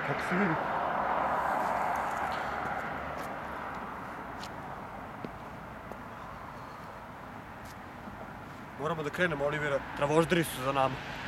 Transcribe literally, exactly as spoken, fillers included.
Kako se vidi? Moramo da krenemo, Olivera. Travožderi su za nama.